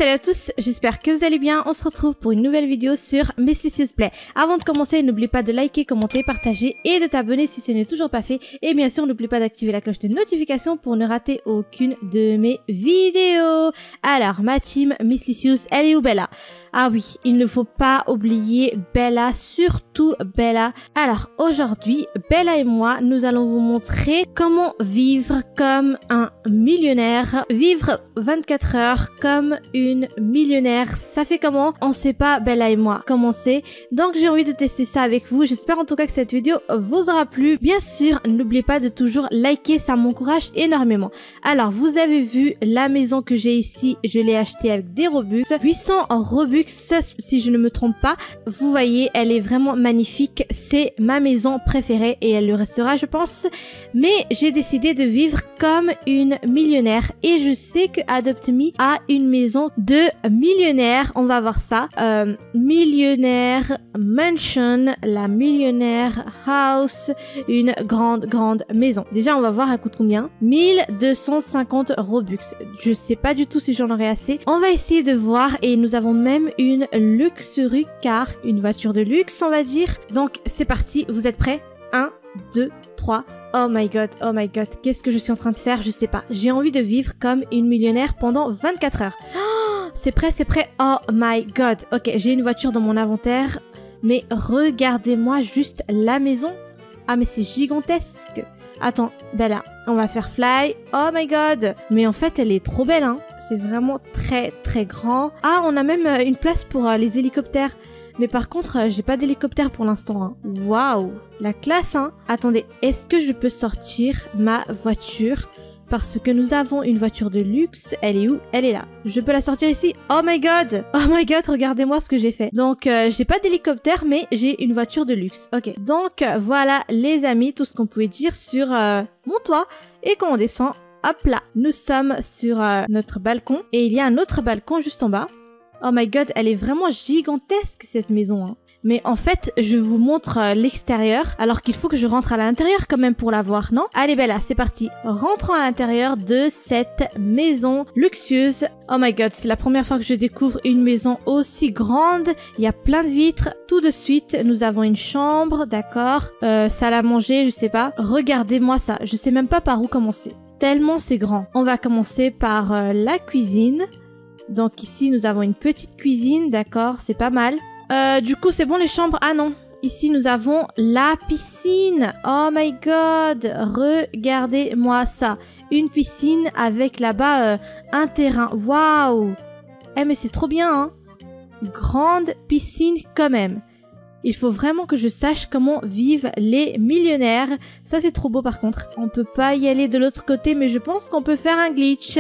salut à tous, j'espère que vous allez bien. On se retrouve pour une nouvelle vidéo sur Mysticious Play. Avant de commencer, n'oublie pas de liker, commenter, partager et de t'abonner si ce n'est toujours pas fait. Et bien sûr, n'oublie pas d'activer la cloche de notification pour ne rater aucune de mes vidéos. Alors, ma team Mysticious, elle est où Bella? Ah oui, il ne faut pas oublier Bella, surtout Bella. Alors aujourd'hui, Bella et moi, nous allons vous montrer comment vivre comme un millionnaire, vivre 24 heures comme une millionnaire. Ça fait comment? On sait pas, Bella et moi, comment c'est. Donc j'ai envie de tester ça avec vous. J'espère en tout cas que cette vidéo vous aura plu. Bien sûr, n'oubliez pas de toujours liker, ça m'encourage énormément. Alors vous avez vu la maison que j'ai ici, je l'ai achetée avec des Robux, 800 Robux. Si je ne me trompe pas, vous voyez, elle est vraiment magnifique. C'est ma maison préférée et elle le restera, je pense. Mais j'ai décidé de vivre comme une millionnaire et je sais que Adopt Me a une maison de millionnaire. On va voir ça. Millionnaire mansion, la millionnaire house, une grande maison. Déjà, on va voir, elle coûte combien? 1250 Robux. Je sais pas du tout si j'en aurai assez. On va essayer de voir et nous avons même une luxury car, une voiture de luxe on va dire. Donc c'est parti, vous êtes prêts? 1, 2, 3. Oh my god, qu'est-ce que je suis en train de faire? Je sais pas. J'ai envie de vivre comme une millionnaire pendant 24 heures. Oh, c'est prêt. Oh my god. Ok, j'ai une voiture dans mon inventaire. Mais regardez-moi juste la maison. Ah mais c'est gigantesque. Attends, Bella, on va faire fly. Oh my god. Mais en fait, elle est trop belle, hein. C'est vraiment très grand. Ah, on a même une place pour les hélicoptères. Mais par contre, j'ai pas d'hélicoptère pour l'instant, hein. Waouh, la classe, hein. Attendez, est-ce que je peux sortir ma voiture? Parce que nous avons une voiture de luxe. Elle est où? Elle est là. Je peux la sortir ici. Oh my god, regardez-moi ce que j'ai fait. Donc, j'ai pas d'hélicoptère, mais j'ai une voiture de luxe. Ok, donc voilà les amis, tout ce qu'on pouvait dire sur mon toit. Et quand on descend, hop là, nous sommes sur notre balcon. Et il y a un autre balcon juste en bas. Oh my god, elle est vraiment gigantesque cette maison, hein. Mais en fait, je vous montre l'extérieur, alors qu'il faut que je rentre à l'intérieur quand même pour la voir, non? Allez Bella, c'est parti. Rentrons à l'intérieur de cette maison luxueuse. Oh my god, c'est la première fois que je découvre une maison aussi grande. Il y a plein de vitres. Tout de suite, nous avons une chambre, d'accord. Salle à manger, je sais pas. Regardez-moi ça, je sais même pas par où commencer. Tellement c'est grand. On va commencer par la cuisine. Donc ici, nous avons une petite cuisine, d'accord, c'est pas mal. Du coup, c'est bon les chambres? Ah non, ici nous avons la piscine. Oh my god, regardez-moi ça. Une piscine avec là-bas un terrain. Waouh. Eh mais c'est trop bien, hein. Grande piscine quand même. Il faut vraiment que je sache comment vivent les millionnaires. Ça c'est trop beau par contre. On peut pas y aller de l'autre côté, mais je pense qu'on peut faire un glitch.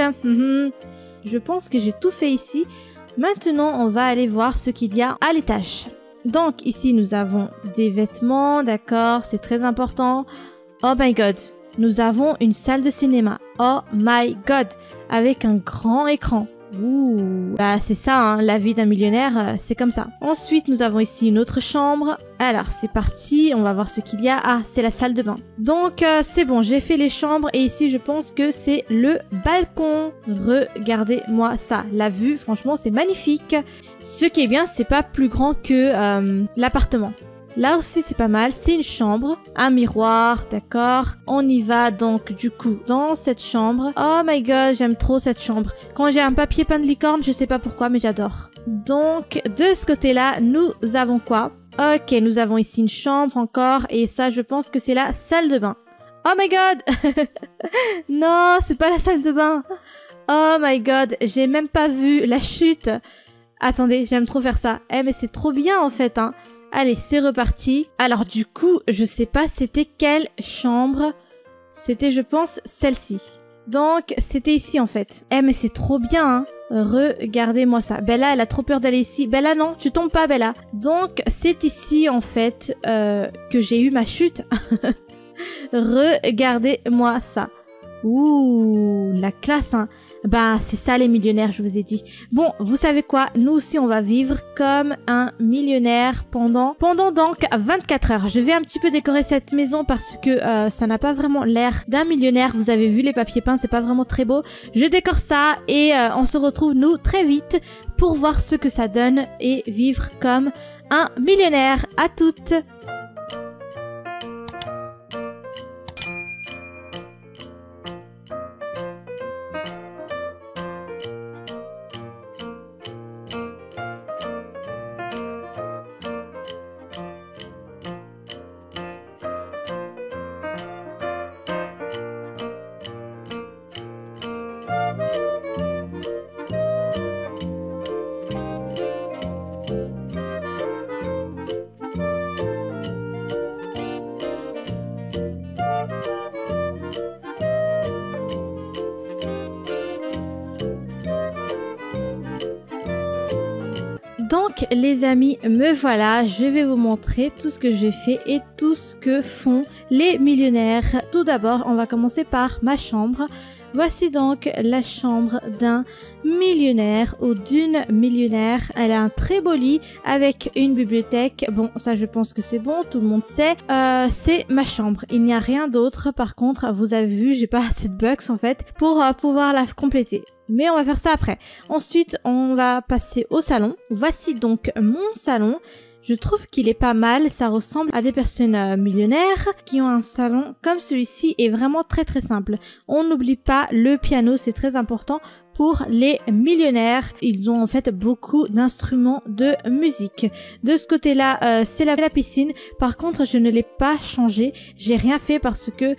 Je pense que j'ai tout fait ici. Maintenant, on va aller voir ce qu'il y a à l'étage. Donc, ici, nous avons des vêtements, d'accord, c'est très important. Oh my god, nous avons une salle de cinéma. Oh my god, avec un grand écran. Ouh, bah c'est ça, hein, la vie d'un millionnaire, c'est comme ça. Ensuite, nous avons ici une autre chambre. Alors, c'est parti, on va voir ce qu'il y a. Ah, c'est la salle de bain. Donc, c'est bon, j'ai fait les chambres et ici, je pense que c'est le balcon. Regardez-moi ça. La vue, franchement, c'est magnifique. Ce qui est bien, c'est pas plus grand que l'appartement. Là aussi, c'est pas mal. C'est une chambre, un miroir, d'accord. On y va donc du coup dans cette chambre. Oh my god, j'aime trop cette chambre. Quand j'ai un papier peint de licorne, je sais pas pourquoi, mais j'adore. Donc, de ce côté-là, nous avons quoi? Ok, nous avons ici une chambre encore. Et ça, je pense que c'est la salle de bain. Oh my god. Non, c'est pas la salle de bain. Oh my god, j'ai même pas vu la chute. Attendez, j'aime trop faire ça. Eh, mais c'est trop bien en fait, hein. Allez, c'est reparti. Alors du coup, je sais pas c'était quelle chambre. C'était, je pense, celle-ci. Donc, c'était ici en fait. Eh mais c'est trop bien, hein. Regardez-moi ça. Bella, elle a trop peur d'aller ici. Bella, non, tu tombes pas, Bella. Donc, c'est ici en fait que j'ai eu ma chute. Regardez-moi ça. Ouh, la classe, hein. Ben, c'est ça les millionnaires, je vous ai dit. Bon, vous savez quoi? Nous aussi, on va vivre comme un millionnaire pendant donc 24 heures. Je vais un petit peu décorer cette maison parce que ça n'a pas vraiment l'air d'un millionnaire. Vous avez vu les papiers peints, c'est pas vraiment très beau. Je décore ça et on se retrouve nous très vite pour voir ce que ça donne et vivre comme un millionnaire. À toutes! Donc les amis, me voilà, je vais vous montrer tout ce que j'ai fait et tout ce que font les millionnaires. Tout d'abord, on va commencer par ma chambre. Voici donc la chambre d'un millionnaire ou d'une millionnaire. Elle a un très beau lit avec une bibliothèque. Bon, ça je pense que c'est bon, tout le monde sait. C'est ma chambre. Il n'y a rien d'autre. Par contre, vous avez vu, j'ai pas assez de bucks en fait pour pouvoir la compléter. Mais on va faire ça après. Ensuite, on va passer au salon. Voici donc mon salon. Je trouve qu'il est pas mal, ça ressemble à des personnes millionnaires qui ont un salon comme celui-ci et vraiment très très simple. On n'oublie pas le piano, c'est très important pour les millionnaires. Ils ont en fait beaucoup d'instruments de musique. De ce côté-là, c'est la piscine. Par contre, je ne l'ai pas changé. J'ai rien fait parce que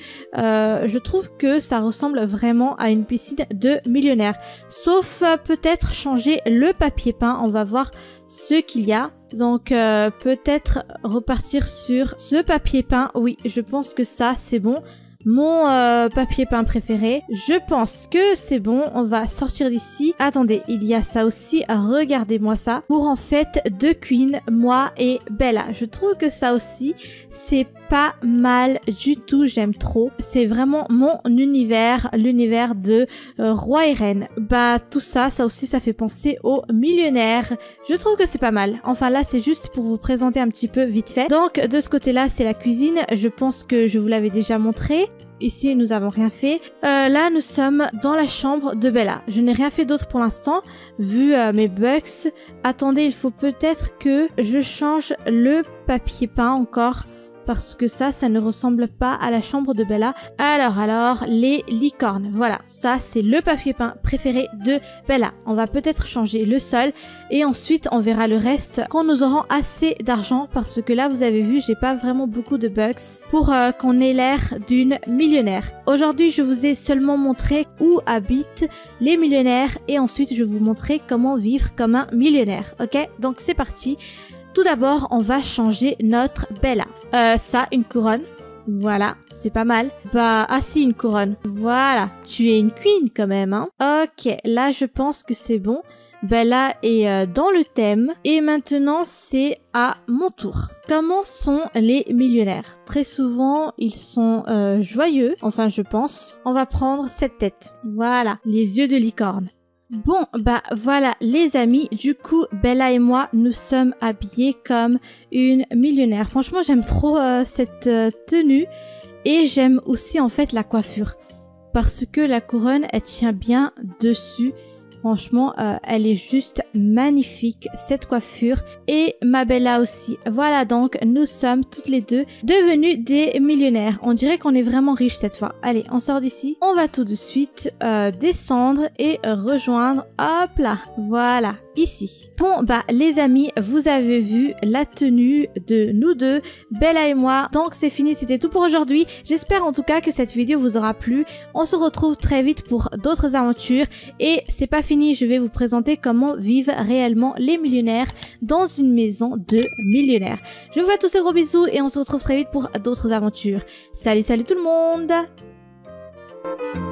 je trouve que ça ressemble vraiment à une piscine de millionnaires. Sauf peut-être changer le papier peint. On va voir ce qu'il y a. Donc peut-être repartir sur ce papier peint. Oui, je pense que ça c'est bon. Mon papier peint préféré. Je pense que c'est bon. On va sortir d'ici. Attendez, il y a ça aussi. Regardez-moi ça. Pour en fait deux queens, moi et Bella. Je trouve que ça aussi, c'est pas mal du tout. J'aime trop. C'est vraiment mon univers. L'univers de roi et reine. Bah tout ça, ça aussi, ça fait penser aux millionnaires. Je trouve que c'est pas mal. Enfin là, c'est juste pour vous présenter un petit peu vite fait. Donc de ce côté-là, c'est la cuisine. Je pense que je vous l'avais déjà montré. Ici, nous avons rien fait. Là, nous sommes dans la chambre de Bella. Je n'ai rien fait d'autre pour l'instant, vu mes bucks. Attendez, il faut peut-être que je change le papier peint encore. Parce que ça ne ressemble pas à la chambre de Bella. Alors, les licornes. Voilà, ça c'est le papier peint préféré de Bella. On va peut-être changer le sol et ensuite on verra le reste quand nous aurons assez d'argent. Parce que là, vous avez vu, j'ai pas vraiment beaucoup de bucks pour qu'on ait l'air d'une millionnaire. Aujourd'hui, je vous ai seulement montré où habitent les millionnaires et ensuite je vais vous montrer comment vivre comme un millionnaire. Ok, donc c'est parti. Tout d'abord, on va changer notre Bella. Ça, une couronne. Voilà, c'est pas mal. Bah, ah si, une couronne. Voilà, tu es une queen quand même, hein. Ok, là, je pense que c'est bon. Bella est dans le thème. Et maintenant, c'est à mon tour. Comment sont les millionnaires? Très souvent, ils sont joyeux. Enfin, je pense. On va prendre cette tête. Voilà, les yeux de licorne. Bon, bah voilà les amis, du coup Bella et moi nous sommes habillés comme une millionnaire. Franchement j'aime trop cette tenue et j'aime aussi en fait la coiffure parce que la couronne elle tient bien dessus. Franchement, elle est juste magnifique, cette coiffure. Et ma Bella aussi. Voilà donc, nous sommes toutes les deux devenues des millionnaires. On dirait qu'on est vraiment riches cette fois. Allez, on sort d'ici. On va tout de suite descendre et rejoindre, hop là, voilà, ici. Bon, bah les amis, vous avez vu la tenue de nous deux, Bella et moi. Donc c'est fini, c'était tout pour aujourd'hui. J'espère en tout cas que cette vidéo vous aura plu. On se retrouve très vite pour d'autres aventures. Et c'est pas fini. Je vais vous présenter comment vivent réellement les millionnaires dans une maison de millionnaires. Je vous fais tous ces gros bisous et on se retrouve très vite pour d'autres aventures. Salut, salut tout le monde!